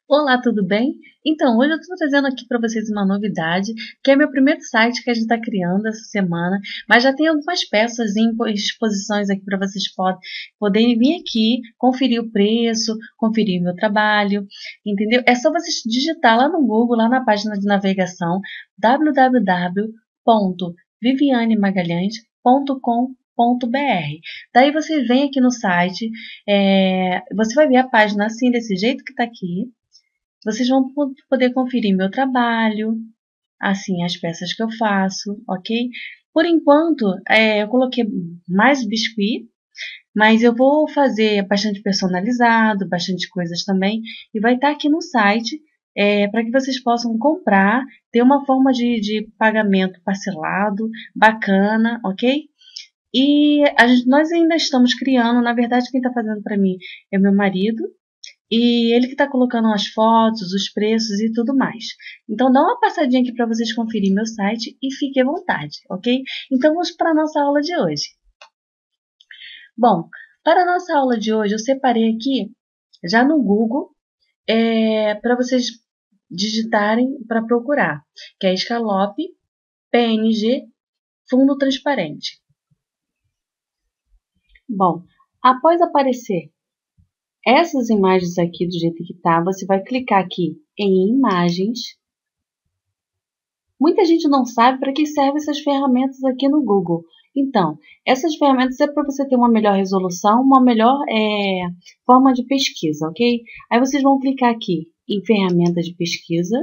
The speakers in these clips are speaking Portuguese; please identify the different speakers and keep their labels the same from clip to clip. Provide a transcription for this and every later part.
Speaker 1: Olá, tudo bem? Então, hoje eu estou trazendo aqui para vocês uma novidade, que é meu primeiro site que a gente está criando essa semana, mas já tem algumas peças em exposições aqui para vocês poderem vir aqui, conferir o preço, conferir o meu trabalho, entendeu? É só vocês digitar lá no Google, lá na página de navegação, www.vivianemagalhães.com.br. Daí você vem aqui no site, você vai ver a página assim, desse jeito que está aqui. Vocês vão poder conferir meu trabalho, assim, as peças que eu faço, ok? Por enquanto, eu coloquei mais biscuit, mas eu vou fazer bastante personalizado, bastante coisas também, e vai estar aqui no site para que vocês possam comprar, ter uma forma de pagamento parcelado, bacana, ok? E nós ainda estamos criando, na verdade, quem está fazendo para mim é meu marido, e ele que está colocando as fotos, os preços e tudo mais. Então dá uma passadinha aqui para vocês conferirem meu site e fique à vontade, ok? Então vamos para a nossa aula de hoje. Bom, para a nossa aula de hoje eu separei aqui já no Google para vocês digitarem para procurar, que é escalope, PNG, fundo transparente. Bom, após aparecer essas imagens aqui do jeito que tá, você vai clicar aqui em imagens. Muita gente não sabe para que servem essas ferramentas aqui no Google. Então, essas ferramentas é para você ter uma melhor resolução, uma melhor forma de pesquisa, ok? Aí vocês vão clicar aqui em ferramentas de pesquisa.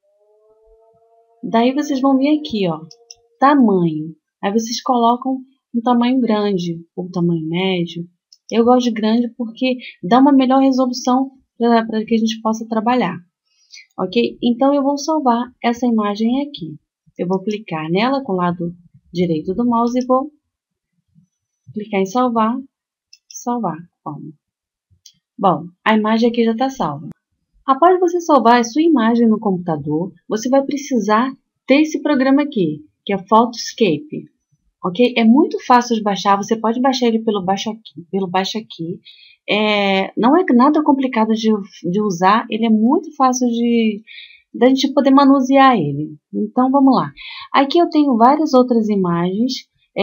Speaker 1: Daí vocês vão vir aqui, ó, tamanho. Aí vocês colocam um tamanho grande ou um tamanho médio. Eu gosto de grande porque dá uma melhor resolução para que a gente possa trabalhar. Ok? Então eu vou salvar essa imagem aqui. Eu vou clicar nela com o lado direito do mouse e vou clicar em salvar. Salvar. Bom, a imagem aqui já está salva. Após você salvar a sua imagem no computador, você vai precisar ter esse programa aqui, que é Photoscape. Ok? É muito fácil de baixar, você pode baixar ele pelo Baixa Aqui. Não é nada complicado de usar, ele é muito fácil da gente poder manusear ele. Então vamos lá. Aqui eu tenho várias outras imagens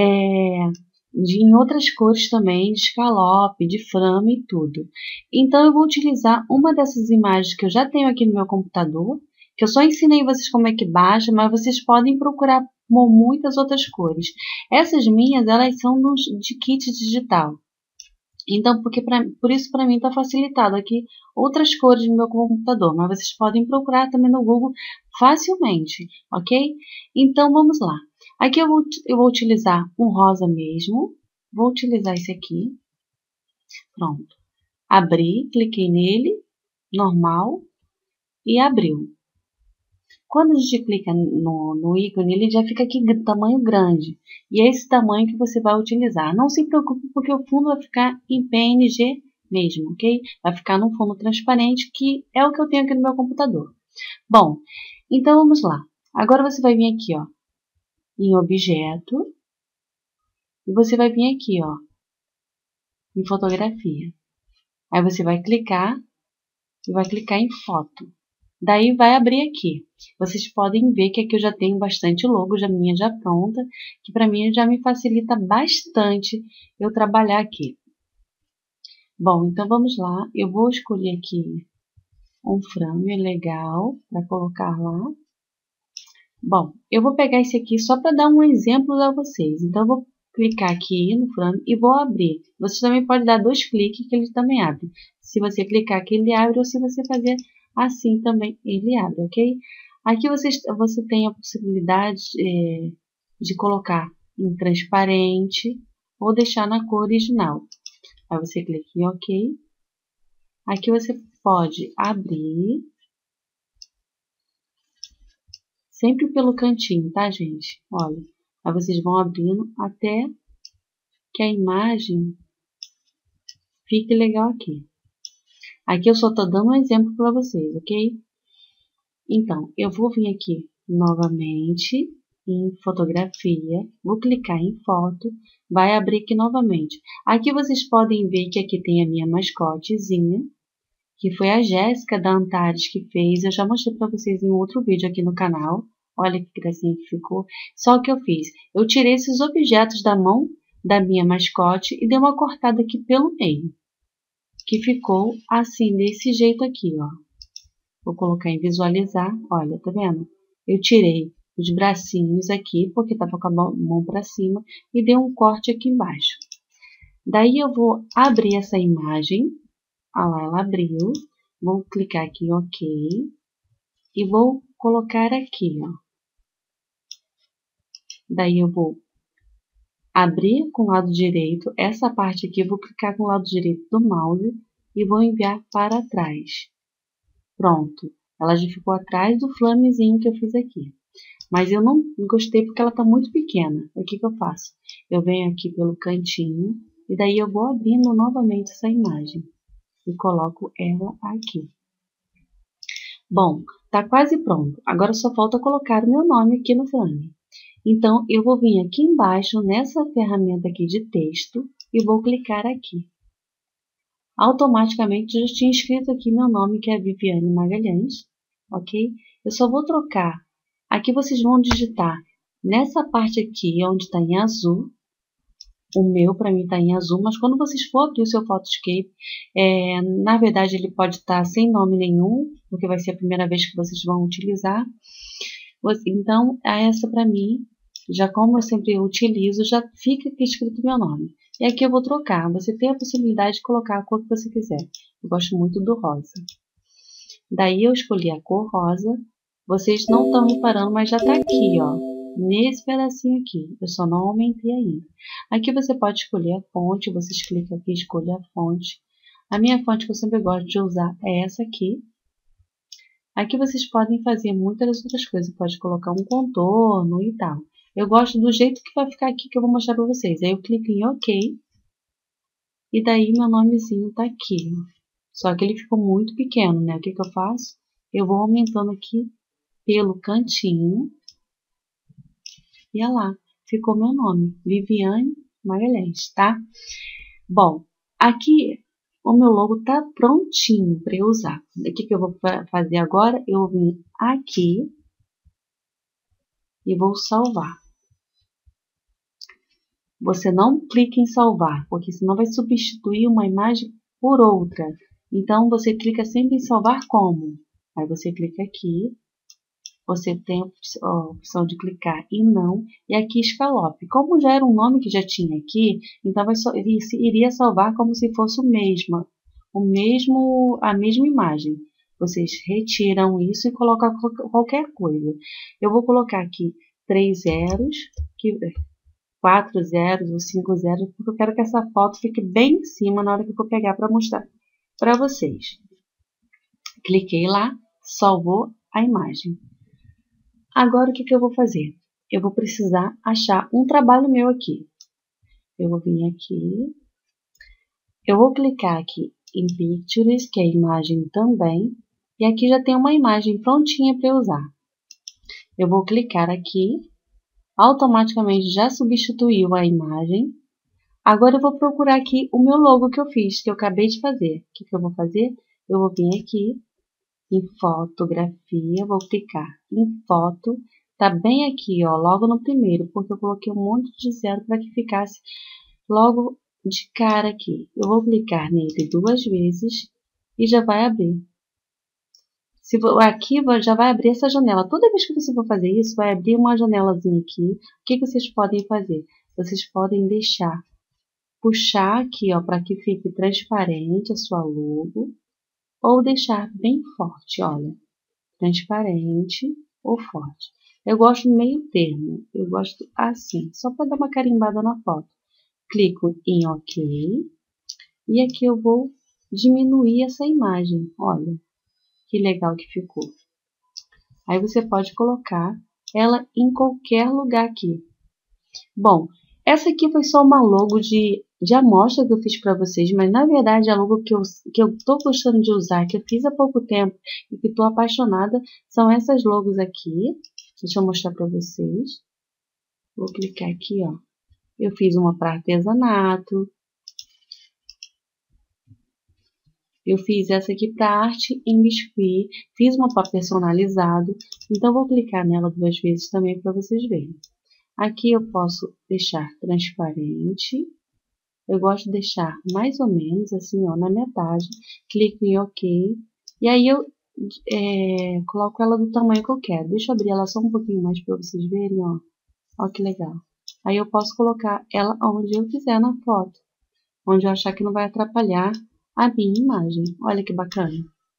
Speaker 1: em outras cores também, de escalope, de frame e tudo. Então eu vou utilizar uma dessas imagens que eu já tenho aqui no meu computador, que eu só ensinei vocês como é que baixa, mas vocês podem procurar com muitas outras cores. Essas minhas, elas são de kit digital. Então, por isso para mim está facilitado aqui outras cores no meu computador, mas vocês podem procurar também no Google facilmente, ok? Então vamos lá. Aqui eu vou utilizar um rosa mesmo. Vou utilizar esse aqui. Pronto. Abri, cliquei nele, normal, e abriu. Quando a gente clica no ícone, ele já fica aqui tamanho grande. E é esse tamanho que você vai utilizar. Não se preocupe porque o fundo vai ficar em PNG mesmo, ok? Vai ficar num fundo transparente, que é o que eu tenho aqui no meu computador. Bom, então vamos lá. Agora você vai vir aqui, ó, em objeto. E você vai vir aqui, ó, em fotografia. Aí você vai clicar e vai clicar em foto. Daí vai abrir aqui. Vocês podem ver que aqui eu já tenho bastante logo, já minha já pronta, que para mim já me facilita bastante eu trabalhar aqui. Bom, então vamos lá. Eu vou escolher aqui um frame legal para colocar lá. Bom, eu vou pegar esse aqui só para dar um exemplo a vocês. Então eu vou clicar aqui no frame e vou abrir. Você também pode dar 2 cliques que ele também abre. Se você clicar aqui ele abre, ou se você fazer assim também ele abre, ok? Aqui você tem a possibilidade de colocar em transparente ou deixar na cor original. Aí você clica em OK. Aqui você pode abrir sempre pelo cantinho, tá, gente? Olha, aí vocês vão abrindo até que a imagem fique legal aqui. Aqui eu só estou dando um exemplo para vocês, ok? Então, eu vou vir aqui novamente em fotografia, vou clicar em foto, vai abrir aqui novamente. Aqui vocês podem ver que aqui tem a minha mascotezinha, que foi a Jéssica da Antares que fez. Eu já mostrei para vocês em outro vídeo aqui no canal. Olha que gracinha que ficou. Só o que eu fiz, eu tirei esses objetos da mão da minha mascote e dei uma cortada aqui pelo meio, que ficou assim, desse jeito aqui, ó. Vou colocar em visualizar, olha, tá vendo? Eu tirei os bracinhos aqui, porque tava com a mão para cima, e dei um corte aqui embaixo. Daí eu vou abrir essa imagem. Olha lá, ela abriu. Vou clicar aqui em OK. E vou colocar aqui, ó. Daí eu vou abrir com o lado direito. Essa parte aqui eu vou clicar com o lado direito do mouse e vou enviar para trás. Pronto. Ela já ficou atrás do flamezinho que eu fiz aqui. Mas eu não gostei porque ela está muito pequena. O que eu faço? Eu venho aqui pelo cantinho e daí eu vou abrindo novamente essa imagem. E coloco ela aqui. Bom, tá quase pronto. Agora só falta colocar o meu nome aqui no flame. Então, eu vou vir aqui embaixo, nessa ferramenta aqui de texto, e vou clicar aqui. Automaticamente, já tinha escrito aqui meu nome, que é Viviane Magalhães, ok? Eu só vou trocar. Aqui vocês vão digitar nessa parte aqui, onde está em azul. O meu, para mim, está em azul, mas quando vocês for abrir o seu Photoscape, na verdade ele pode estar sem nome nenhum, porque vai ser a primeira vez que vocês vão utilizar. Então, essa para mim, já como eu sempre utilizo, já fica aqui escrito meu nome. E aqui eu vou trocar, você tem a possibilidade de colocar a cor que você quiser. Eu gosto muito do rosa. Daí eu escolhi a cor rosa, vocês não estão reparando, mas já está aqui, ó. Nesse pedacinho aqui, eu só não aumentei ainda. Aqui você pode escolher a fonte, vocês clicam aqui e escolhem a fonte. A minha fonte que eu sempre gosto de usar é essa aqui. Aqui vocês podem fazer muitas outras coisas, pode colocar um contorno e tal. Eu gosto do jeito que vai ficar aqui que eu vou mostrar para vocês. Aí eu clico em OK e daí meu nomezinho tá aqui. Só que ele ficou muito pequeno, né? O que eu faço? Eu vou aumentando aqui pelo cantinho. E olha lá, ficou meu nome, Viviane Magalhães, tá? Bom, aqui o meu logo tá prontinho para eu usar. O que eu vou fazer agora? Eu vim aqui e vou salvar. Você não clica em salvar, porque senão vai substituir uma imagem por outra. Então, você clica sempre em salvar como. Aí você clica aqui. Você tem a opção de clicar em não e aqui escalope. Como já era um nome que já tinha aqui, então iria salvar como se fosse a mesma imagem. Vocês retiram isso e colocam qualquer coisa. Eu vou colocar aqui 3 zeros, 4 zeros ou 5 zeros, porque eu quero que essa foto fique bem em cima na hora que eu for pegar para mostrar para vocês. Cliquei lá, salvou a imagem. Agora o que eu vou fazer? Eu vou precisar achar um trabalho meu aqui. Eu vou vir aqui. Eu vou clicar aqui em Pictures, que é a imagem também. E aqui já tem uma imagem prontinha para eu usar. Eu vou clicar aqui. Automaticamente já substituiu a imagem. Agora eu vou procurar aqui o meu logo que eu fiz, que eu acabei de fazer. O que eu vou fazer? Eu vou vir aqui em fotografia, vou clicar em foto, tá bem aqui, ó, logo no primeiro, porque eu coloquei um monte de zero para que ficasse logo de cara aqui. Eu vou clicar nele 2 vezes e já vai abrir. Aqui já vai abrir essa janela. Toda vez que você for fazer isso, vai abrir uma janelazinha aqui. O que vocês podem fazer? Vocês podem puxar aqui, ó, para que fique transparente a sua logo. Ou deixar bem forte, olha, transparente ou forte. Eu gosto meio termo, eu gosto assim, só para dar uma carimbada na foto. Clico em OK e aqui eu vou diminuir essa imagem, olha, que legal que ficou. Aí você pode colocar ela em qualquer lugar aqui. Bom, essa aqui foi só uma logo de amostra que eu fiz para vocês, mas na verdade a logo que eu tô gostando de usar, que eu fiz há pouco tempo e que tô apaixonada, são essas logos aqui. Deixa eu mostrar para vocês. Vou clicar aqui, ó. Eu fiz uma para artesanato. Eu fiz essa aqui para arte em biscuit, fiz uma para personalizado, então vou clicar nela 2 vezes também para vocês verem. Aqui eu posso deixar transparente, eu gosto de deixar mais ou menos assim, ó, na metade, clico em OK, e aí eu coloco ela do tamanho que eu quero. Deixa eu abrir ela só um pouquinho mais para vocês verem, ó. Ó que legal. Aí eu posso colocar ela onde eu quiser na foto, onde eu achar que não vai atrapalhar a minha imagem. Olha que bacana.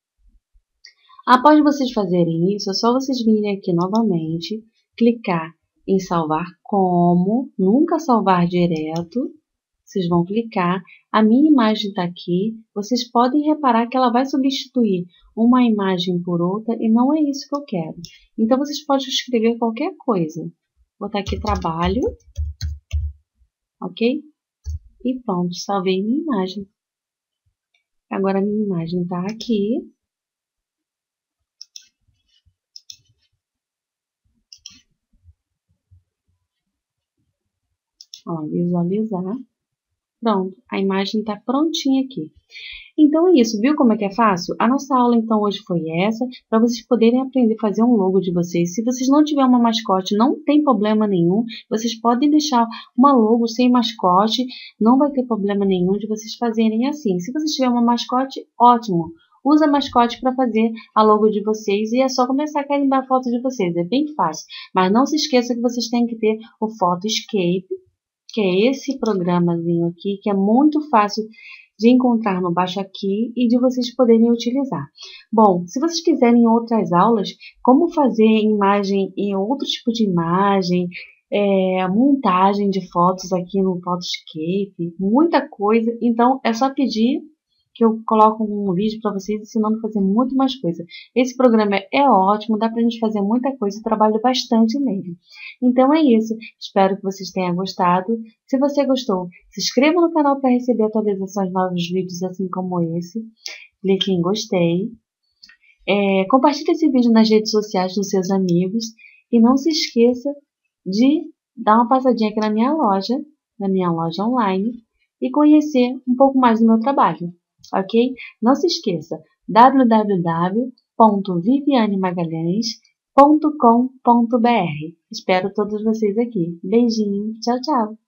Speaker 1: Após vocês fazerem isso, é só vocês virem aqui novamente, clicar em salvar como, nunca salvar direto. Vocês vão clicar, a minha imagem está aqui, vocês podem reparar que ela vai substituir uma imagem por outra e não é isso que eu quero. Então vocês podem escrever qualquer coisa. Vou botar aqui trabalho, ok? E pronto, salvei minha imagem. Agora a minha imagem está aqui. Ó, visualizar. Pronto, a imagem está prontinha aqui. Então é isso, viu como é que é fácil? A nossa aula então hoje foi essa, para vocês poderem aprender a fazer um logo de vocês. Se vocês não tiverem uma mascote, não tem problema nenhum. Vocês podem deixar uma logo sem mascote, não vai ter problema nenhum de vocês fazerem assim. Se vocês tiverem uma mascote, ótimo. Usa a mascote para fazer a logo de vocês e é só começar a carimbar a foto de vocês. É bem fácil. Mas não se esqueça que vocês têm que ter o Photoscape, que é esse programazinho aqui, que é muito fácil de encontrar no baixo aqui e de vocês poderem utilizar. Bom, se vocês quiserem outras aulas, como fazer imagem em outro tipo de imagem, montagem de fotos aqui no Photoscape, muita coisa, então é só pedir que eu coloco um vídeo para vocês ensinando a fazer muito mais coisa. Esse programa é ótimo, dá para a gente fazer muita coisa, eu trabalho bastante nele. Então é isso, espero que vocês tenham gostado. Se você gostou, se inscreva no canal para receber atualizações de novos vídeos assim como esse. Clique em gostei. Compartilhe esse vídeo nas redes sociais com seus amigos. E não se esqueça de dar uma passadinha aqui na minha loja online, e conhecer um pouco mais do meu trabalho. Ok? Não se esqueça, www.vivianemagalhães.com.br. Espero todos vocês aqui. Beijinho, tchau, tchau!